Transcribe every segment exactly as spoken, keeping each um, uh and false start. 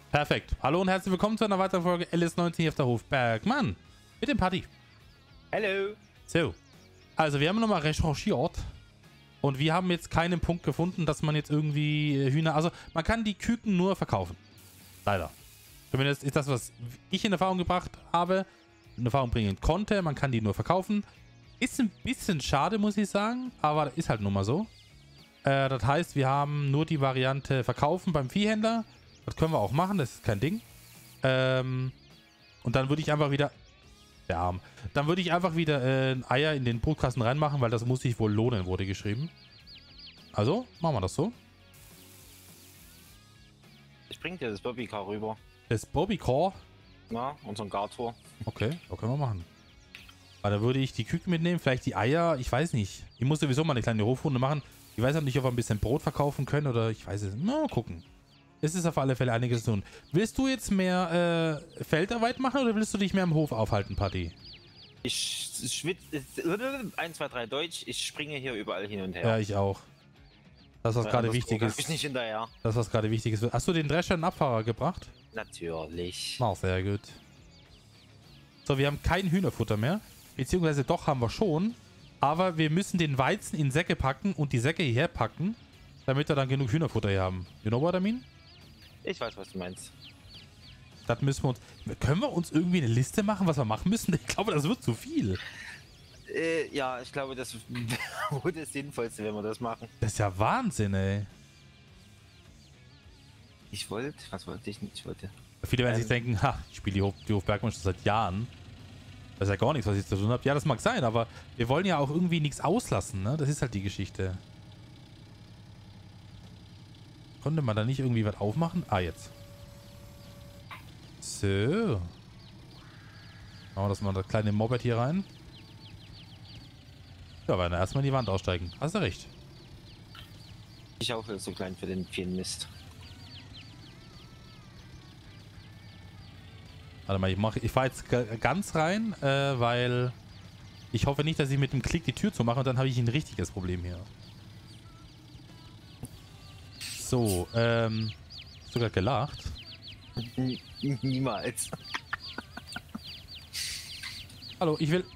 Perfekt. Hallo und herzlich willkommen zu einer weiteren Folge L S neunzehn hier auf der Hof Bergmann. Mit dem Party. Hallo. So. Also wir haben nochmal recherchiert. Und wir haben jetzt keinen Punkt gefunden, dass man jetzt irgendwie Hühner... Also man kann die Küken nur verkaufen. Leider. Zumindest ist das, was ich in Erfahrung gebracht habe. In Erfahrung bringen konnte. Man kann die nur verkaufen. Ist ein bisschen schade, muss ich sagen. Aber ist halt nun mal so. Äh, das heißt, wir haben nur die Variante verkaufen beim Viehhändler. Das können wir auch machen, das ist kein Ding. Ähm, und dann würde ich einfach wieder... Der Arm. Dann würde ich einfach wieder äh, Eier in den Brutkasten reinmachen, weil das muss sich wohl lohnen, wurde geschrieben. Also, machen wir das so. Ich bring dir das Bobbycar rüber. Das Bobbycar? Na, unseren Gartor. Okay, das können wir machen. Aber da würde ich die Küken mitnehmen, vielleicht die Eier, ich weiß nicht. Ich muss sowieso mal eine kleine Hofrunde machen. Ich weiß auch nicht, ob wir ein bisschen Brot verkaufen können oder ich weiß es nicht. Mal gucken. Es ist auf alle Fälle einiges zu tun. Willst du jetzt mehr äh, Feldarbeit machen oder willst du dich mehr im Hof aufhalten, Party? Ich schwitze. eins, zwei, drei Deutsch. Ich springe hier überall hin und her. Ja, ich auch. Das, was Weil gerade anders wichtig guck ist. ich nicht hinterher. Das, was gerade wichtig ist. Hast du den Drescher in den Abfahrer gebracht? Natürlich. Na, sehr gut. So, wir haben kein Hühnerfutter mehr. Beziehungsweise doch haben wir schon. Aber wir müssen den Weizen in Säcke packen und die Säcke hierher packen, damit wir dann genug Hühnerfutter hier haben. You know what I mean? Ich weiß, was du meinst. Das müssen wir uns... Können wir uns irgendwie eine Liste machen, was wir machen müssen? Ich glaube, das wird zu viel. Äh, ja, ich glaube, das wäre das Sinnvollste, wenn wir das machen. Das ist ja Wahnsinn, ey. Ich wollte... Was wollte ich nicht? Ich wollte... Viele werden Ähm. sich denken, ha, ich spiele die Hof, die Hof Bergmann schon seit Jahren. Das ist ja gar nichts, was ich zu tun habe. Ja, das mag sein, aber wir wollen ja auch irgendwie nichts auslassen, ne? Das ist halt die Geschichte. Konnte man da nicht irgendwie was aufmachen? Ah, jetzt. So. Machen wir das mal das kleine Moped hier rein. Ja, werden wir erstmal in die Wand aussteigen. Hast du recht. Ich auch so klein für den vielen Mist. Warte mal, ich, mach, ich fahre jetzt ganz rein, äh, weil ich hoffe nicht, dass ich mit dem Klick die Tür zumache und dann habe ich ein richtiges Problem hier. So, ähm, sogar gelacht. Niemals. Hallo, ich will...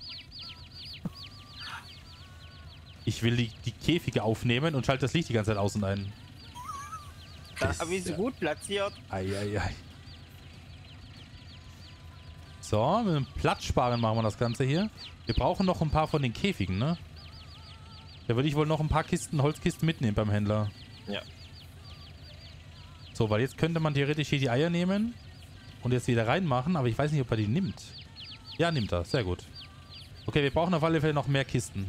Ich will die, die Käfige aufnehmen und schalte das Licht die ganze Zeit aus und ein. Da habe ich so gut platziert. Eieiei. So, mit dem Platzsparen machen wir das Ganze hier. Wir brauchen noch ein paar von den Käfigen, ne? Da würde ich wohl noch ein paar Kisten, Holzkisten mitnehmen beim Händler. Ja. So, weil jetzt könnte man theoretisch hier die Eier nehmen und jetzt wieder reinmachen, aber ich weiß nicht, ob er die nimmt. Ja, nimmt er. Sehr gut. Okay, wir brauchen auf alle Fälle noch mehr Kisten.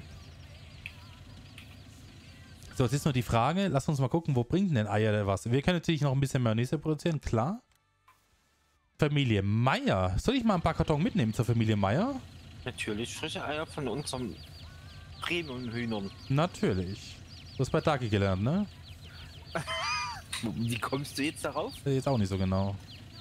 So, jetzt ist nur die Frage, lass uns mal gucken, wo bringt denn Eier denn was? Wir können natürlich noch ein bisschen Mayonnaise produzieren, klar. Familie Meier. Soll ich mal ein paar Karton mitnehmen zur Familie Meier? Natürlich frische Eier von unseren Premium-Hühnern. Natürlich. Du hast bei Dagi gelernt, ne? Wie kommst du jetzt darauf? Jetzt auch nicht so genau.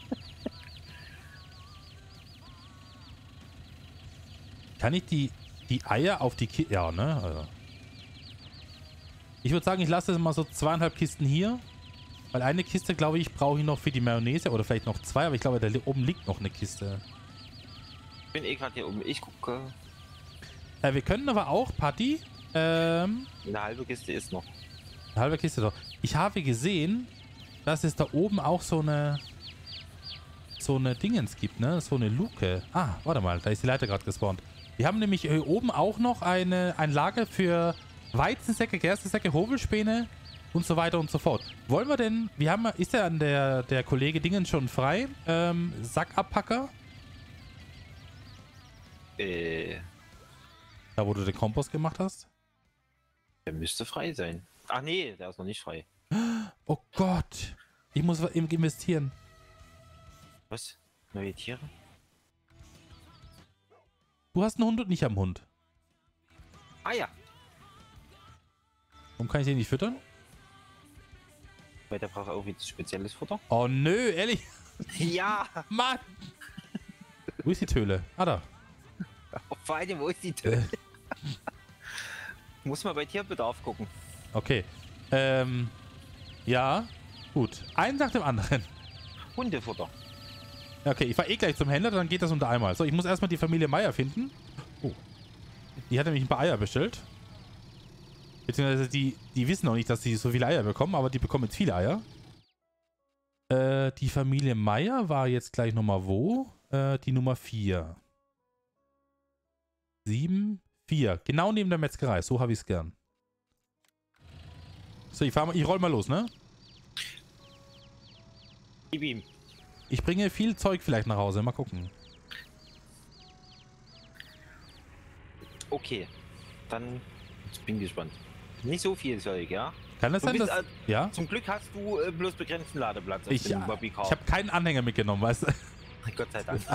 Kann ich die, die Eier auf die Kiste... Ja, ne? Also. Ich würde sagen, ich lasse das mal so zweieinhalb Kisten hier. Weil eine Kiste, glaube ich, brauche ich noch für die Mayonnaise. Oder vielleicht noch zwei, aber ich glaube, da oben liegt noch eine Kiste. Ich bin eh gerade hier oben. Ich gucke. Äh, wir können aber auch, Patty, ähm... Eine halbe Kiste ist noch. Eine halbe Kiste doch. Ich habe gesehen, dass es da oben auch so eine... So eine Dingens gibt, ne? So eine Luke. Ah, warte mal, da ist die Leiter gerade gespawnt. Wir haben nämlich hier oben auch noch eine, ein Lager für Weizensäcke, Gerstensäcke, Hobelspäne und so weiter und so fort. Wollen wir denn... Wir haben... Ist ja der, der Kollege Dingens schon frei? Ähm, Sackabpacker? Äh... Da, wo du den Kompost gemacht hast? Der müsste frei sein. Ach nee, der ist noch nicht frei. Oh Gott. Ich muss investieren. Was? Neue Tiere? Du hast einen Hund und ich habe einen Hund. Ah ja. Warum kann ich den nicht füttern? Weil der braucht auch wieder spezielles Futter. Oh nö, ehrlich. Ja. Mann. Wo ist die Töle? Ah, da. Vor allem, wo ist die Töne? Muss mal bei Tierbedarf gucken. Okay. Ähm, ja, gut. Einen nach dem anderen. Hundefutter. Ja, okay, ich fahr eh gleich zum Händler, dann geht das unter einmal. So, ich muss erstmal die Familie Meier finden. Oh. Die hat nämlich ein paar Eier bestellt. Beziehungsweise die, die wissen noch nicht, dass sie so viele Eier bekommen, aber die bekommen jetzt viele Eier. Äh, die Familie Meier war jetzt gleich nochmal wo? Äh, die Nummer vier. sieben, vier. Genau neben der Metzgerei. So habe ich es gern. So, ich, fahr mal, ich roll mal los, ne? Gib ihm. Ich bringe viel Zeug vielleicht nach Hause. Mal gucken. Okay. Dann ich bin gespannt. Nicht so viel Zeug, ja? Kann das Du sein, bist, dass... äh, Ja? Zum Glück hast du äh, bloß begrenzten Ladeplatz auf Ich, dem ja, Bobby Car. ich habe keinen Anhänger mitgenommen, weißt du? Gott sei Dank.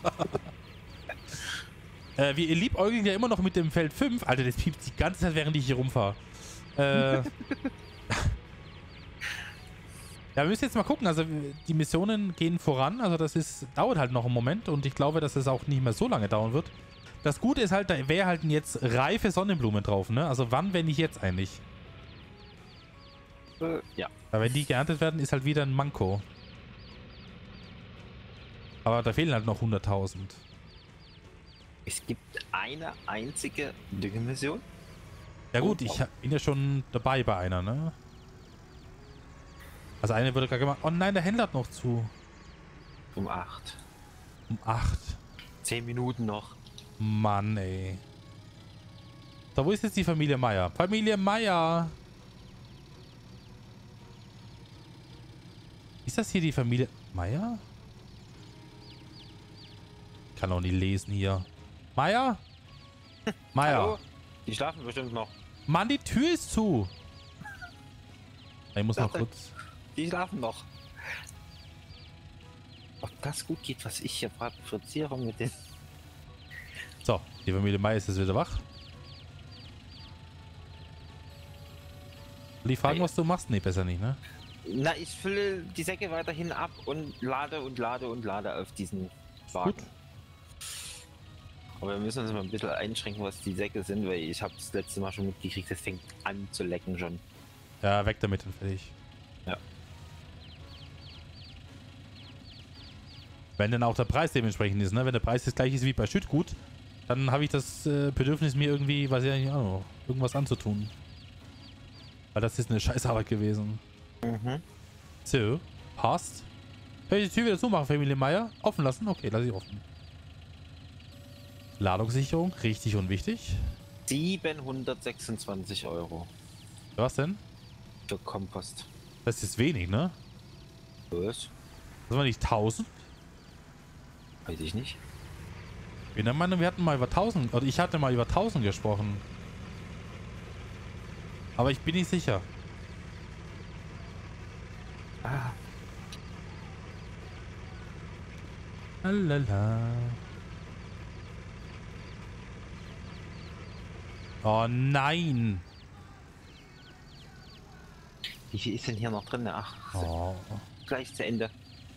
äh, wir liebäugeln ja immer noch mit dem Feld fünf. Alter, das piept die ganze Zeit, während ich hier rumfahre. Äh... Ja, wir müssen jetzt mal gucken. Also die Missionen gehen voran. Also das ist dauert halt noch einen Moment. Und ich glaube, dass es auch nicht mehr so lange dauern wird. Das Gute ist halt, da wäre halt jetzt reife Sonnenblumen drauf, ne? Also wann, wenn nicht jetzt eigentlich? Äh, ja. Weil wenn die geerntet werden, ist halt wieder ein Manko. Aber da fehlen halt noch hunderttausend. Es gibt eine einzige Düngemission. Ja gut, ich bin ja schon dabei bei einer, ne? Also eine wurde gerade gemacht. Oh nein, der Händler hat noch zu. Um acht. Um acht. Zehn Minuten noch. Mann, ey. So, wo ist jetzt die Familie Meier? Familie Meier! Ist das hier die Familie Meier? Ich kann auch nicht lesen hier. Meier? Meier. Hallo? Die schlafen bestimmt noch. Mann, die Tür ist zu. Ich muss noch kurz... Die schlafen noch. Ob das gut geht, was ich hier fabriziere mit den... So, die Familie Meier ist jetzt wieder wach. Die fragen, Hey. was du machst? Nee, besser nicht, ne? Na, ich fülle die Säcke weiterhin ab und lade und lade und lade auf diesen Wagen. Gut. Aber wir müssen uns mal ein bisschen einschränken, was die Säcke sind, weil ich habe das letzte Mal schon mitgekriegt, das fängt an zu lecken schon. Ja, weg damit und fertig. Ja. Wenn dann auch der Preis dementsprechend ist, ne? Wenn der Preis das gleiche ist wie bei Schüttgut, dann habe ich das äh, Bedürfnis, mir irgendwie, weiß ich nicht, auch irgendwas anzutun. Weil das ist eine Scheißarbeit gewesen. Mhm. So, passt. Soll ich die Tür wieder zumachen, Familie Meier? Offen lassen? Okay, lasse ich offen. Ladungssicherung, richtig und wichtig. siebenhundertsechsundzwanzig Euro Was denn? für Kompost. Das ist wenig, ne? Was? Das war nicht tausend? Weiß ich nicht. Ich bin der Meinung, wir hatten mal über tausend, oder ich hatte mal über tausend gesprochen. Aber ich bin nicht sicher. Ah. Lalala. Oh nein! Wie viel ist denn hier noch drin? Ach, Oh. gleich zu Ende.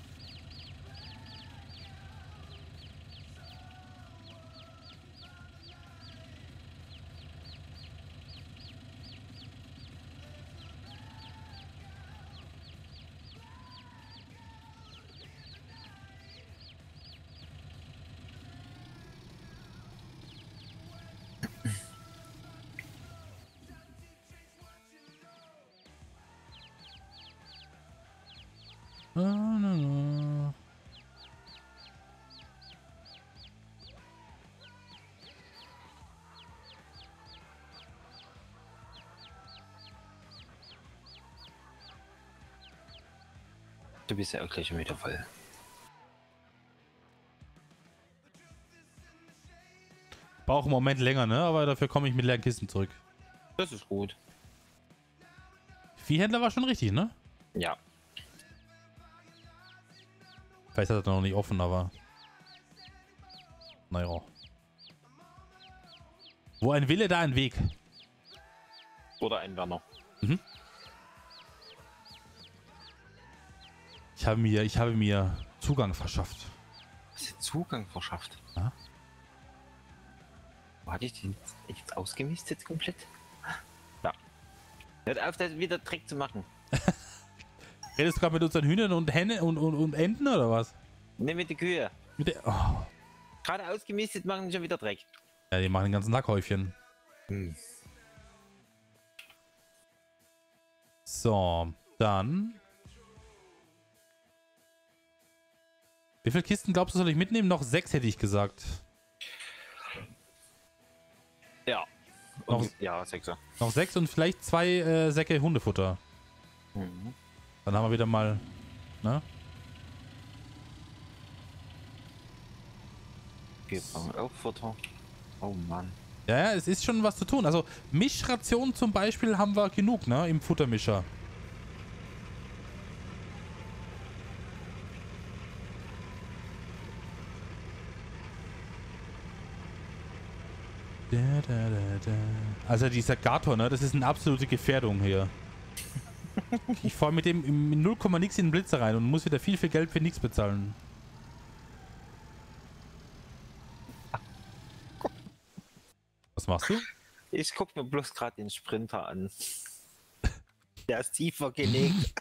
Ah, na, na. Du bist ja auch gleich schon wieder voll. Braucht einen Moment länger, ne? Aber dafür komme ich mit leeren Kisten zurück. Das ist gut. Viehhändler war schon richtig, ne? Ja. Vielleicht hat er noch nicht offen, aber... Naja. Wo ein Wille, da ein Weg. Oder ein Werner. Mhm. Ich habe mir, ich habe mir Zugang verschafft. Hast du Zugang verschafft? Ja. Wo hatte ich den jetzt ausgemistet komplett? Ja. Hört auf, das wieder Dreck zu machen. Redest du gerade mit unseren Hühnern und Hennen und, und, und Enten oder was? Ne, mit der Kühe. Mit der, oh. Gerade ausgemistet machen die schon wieder Dreck. Ja, die machen den ganzen Lackhäufchen. Hm. So, dann. Wie viele Kisten glaubst du, soll ich mitnehmen? Noch sechs hätte ich gesagt. Ja. Noch, Und, ja, Sechser. noch sechs und vielleicht zwei äh, Säcke Hundefutter. Mhm. Dann haben wir wieder mal. Ne? Wir brauchen auch Futter. Oh Mann. Ja, ja, es ist schon was zu tun. Also Mischrationen zum Beispiel haben wir genug, ne? Im Futtermischer. Da, da, da, da. Also dieser Gator, ne? Das ist eine absolute Gefährdung hier. Ich fahre mit dem in null Komma nix in den Blitzer rein und muss wieder viel, viel Geld für nichts bezahlen. Was machst du? Ich guck mir bloß gerade den Sprinter an. Der ist tiefer gelegt.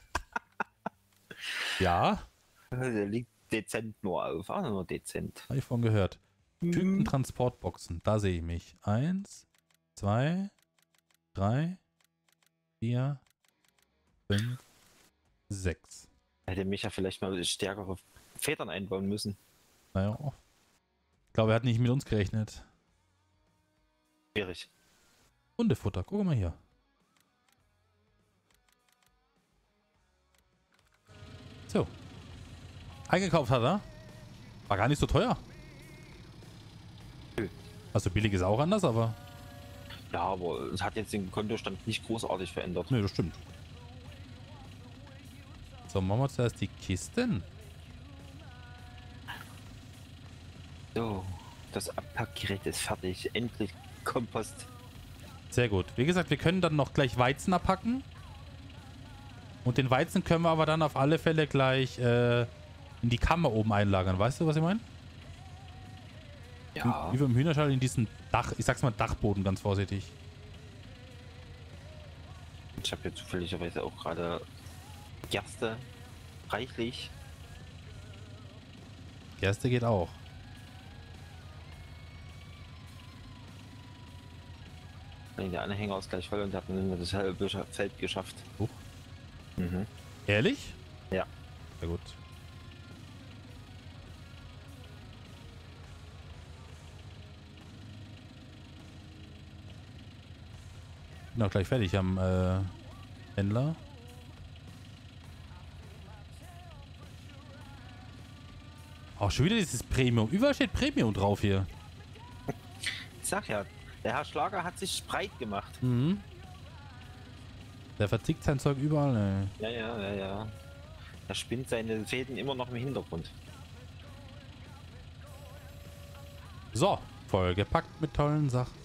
Ja, Der liegt dezent nur auf. Auch nur dezent. habe ich von gehört. Mhm. Tütentransportboxen, da sehe ich mich. Eins, zwei, drei, vier, fünf, sechs. Hätte mich ja vielleicht mal stärkere Federn einbauen müssen. Naja. Ich glaube, er hat nicht mit uns gerechnet. Schwierig. Hundefutter, guck mal hier. So. Eingekauft hat er. War gar nicht so teuer. Nö. Also billig ist auch anders, aber... Ja, aber es hat jetzt den Kontostand nicht großartig verändert. Ne, das stimmt. So, machen wir zuerst die Kisten. So, das Abpackgerät ist fertig. Endlich Kompost. Sehr gut. Wie gesagt, wir können dann noch gleich Weizen abpacken. Und den Weizen können wir aber dann auf alle Fälle gleich äh, in die Kammer oben einlagern. Weißt du, was ich meine? Ja. Wie beim Hühnerstall in diesen Dach, ich sag's mal Dachboden, ganz vorsichtig. Ich habe hier zufälligerweise auch gerade Gerste reichlich. Gerste geht auch. Der Anhänger ist gleich voll und hat nur das halbe Feld geschafft. Huch. Mhm. Ehrlich? Ja. Sehr gut. Bin auch gleich fertig am äh, Händler. Auch schon wieder dieses Premium. Überall steht Premium drauf hier. Ich sag ja, der Herr Schlager hat sich breit gemacht. Mhm. Der verzickt sein Zeug überall, ey. Ja, ja, ja, ja. Er spinnt seine Fäden immer noch im Hintergrund. So, vollgepackt mit tollen Sachen.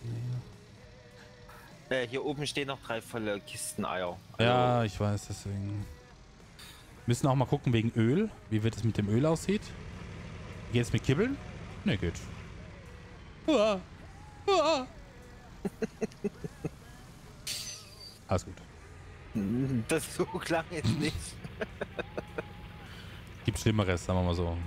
Äh, hier oben stehen noch drei volle Kisten Eier. Also, Ja, ich weiß, deswegen. Müssen auch mal gucken wegen Öl, wie wird es mit dem Öl aussieht. Geht es mit Kibbeln? Ne, geht. Uah. Uah. Alles gut. das so klang jetzt nicht. Gibt Schlimmeres, sagen wir mal so.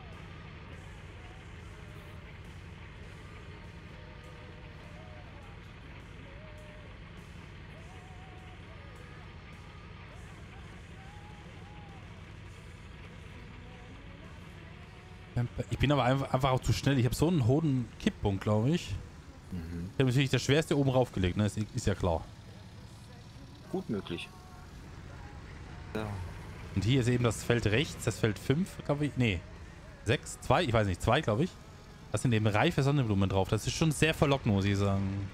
Ich bin aber einfach, einfach auch zu schnell. Ich habe so einen hohen Kipppunkt, glaube ich. Mhm. Ich habe natürlich das Schwerste oben raufgelegt, ne? Ist, ist ja klar. Gut möglich. So. Und hier ist eben das Feld rechts, das Feld fünf, glaube ich. Nee, sechs, zwei, ich weiß nicht, zwei, glaube ich. Da sind eben reife Sonnenblumen drauf. Das ist schon sehr verlockend, muss ich sagen.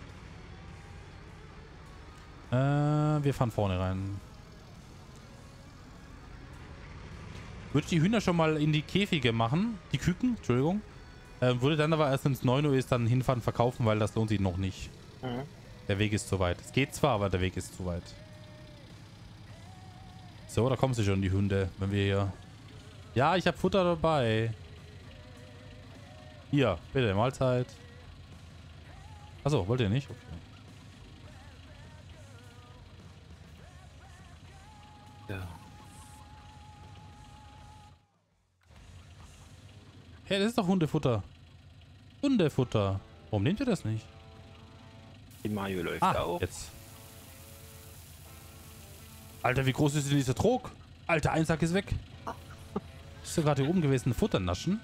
Äh, wir fahren vorne rein. Würde ich die Hühner schon mal in die Käfige machen, die Küken, Entschuldigung. Äh, würde dann aber erst, wenn es neun Uhr ist, dann hinfahren, verkaufen, weil das lohnt sich noch nicht. Mhm. Der Weg ist zu weit. Es geht zwar, aber der Weg ist zu weit. So, da kommen sie schon, die Hunde, wenn wir hier... Ja, ich habe Futter dabei. Hier, bitte, Mahlzeit. Achso, wollt ihr nicht? Okay. Ja. Hey, das ist doch Hundefutter. Hundefutter. Warum nehmt ihr das nicht? Die Mario läuft Ah, auch. jetzt. Alter, wie groß ist denn dieser Trog? Alter, ein Sack ist weg. Ist du gerade hier oben gewesen? Futter naschen?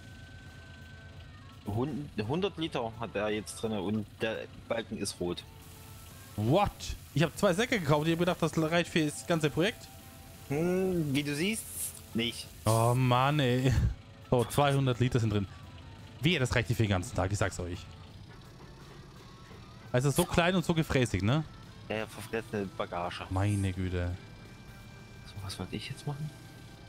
hundert Liter hat er jetzt drin und der Balken ist rot. What? Ich habe zwei Säcke gekauft. Ich habe gedacht, das reicht für das ganze Projekt. Hm, wie du siehst, nicht. Oh Mann, ey. So, zweihundert Liter sind drin. Wehe, das reicht nicht für den ganzen Tag, ich sag's euch. Also so klein und so gefräßig, ne? Ja, ja, verfressene Bagage. Meine Güte. So, was wollte ich jetzt machen?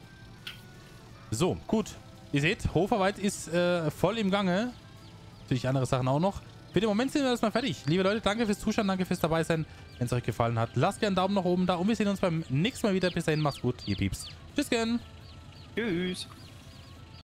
So, gut. Ihr seht, Hoferwald ist äh, voll im Gange. Natürlich andere Sachen auch noch. Für den Moment sind wir erstmal fertig. Liebe Leute, danke fürs Zuschauen, danke fürs dabei sein. Wenn es euch gefallen hat, lasst gerne einen Daumen nach oben da und wir sehen uns beim nächsten Mal wieder. Bis dahin, macht's gut, ihr Pieps. Tschüss, gern. Tschüss.